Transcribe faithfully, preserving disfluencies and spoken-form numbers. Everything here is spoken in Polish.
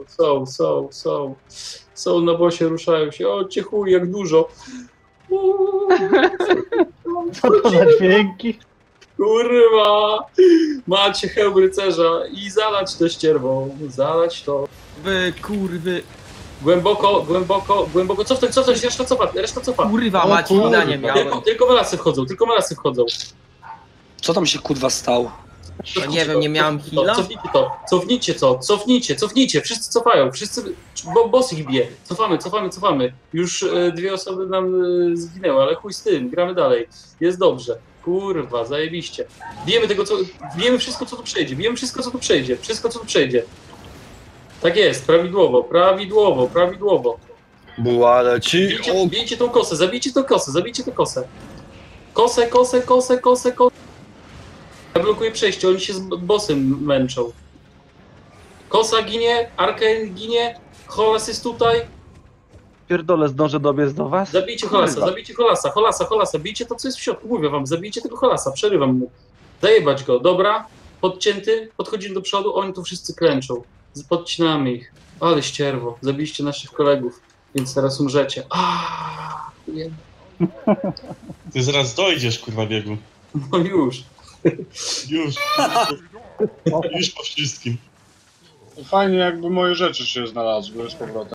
są, są, są. Są na bosie, ruszają się. O, cię chuj, jak dużo. Uuu, Co to za dźwięki? kurwa! Macie hełm rycerza i zalać to ścierwą. Zalać to. Wy kurwy. Głęboko, głęboko, głęboko. Cofnąć, cofnąć, reszta cofa, reszta cofa. Kurwa, O mać kurwa. chwila nie miałem. Tylko, tylko malasy wchodzą, tylko malasy wchodzą. Co tam się kurwa stało? No nie wiem, nie miałem Cofnijcie to, heala? Cofnijcie to, cofnijcie to, cofnijcie, cofnijcie, wszyscy cofają, wszyscy, bo boss ich bije. Cofamy, cofamy, cofamy. Już e, dwie osoby nam e, zginęły, ale chuj z tym, gramy dalej. Jest dobrze. Kurwa, zajebiście. Bijemy tego, co, bijemy wszystko, co tu przejdzie, bijemy wszystko, co tu przejdzie, wszystko, co tu przejdzie. Tak jest, prawidłowo, prawidłowo, prawidłowo. Była leci. Bijcie, bijcie tą kosę, zabijcie tą kosę, zabijcie tę kosę. Kosę, kosę, kosę, kosę, kosę. Ja blokuję przejście, oni się z bossem męczą. Kosa ginie, Arcane ginie, Holas jest tutaj. Pierdolę, zdążę dobiec do was? Zabijcie Holasa, Kurwa. zabijcie Holasa, Holasa, Holasa, bijcie to, co jest w środku, mówię wam, zabijcie tego Holasa, przerywam mu. Zajebać go, dobra, podcięty, podchodzimy do przodu, oni tu wszyscy klęczą. Podcinamy ich. Ale ścierwo, zabiliście naszych kolegów, więc teraz umrzecie. Aaaa, Ty zaraz dojdziesz, kurwa, biegu. no już. Już. Już po wszystkim. Fajnie, jakby moje rzeczy się znalazły z powrotem.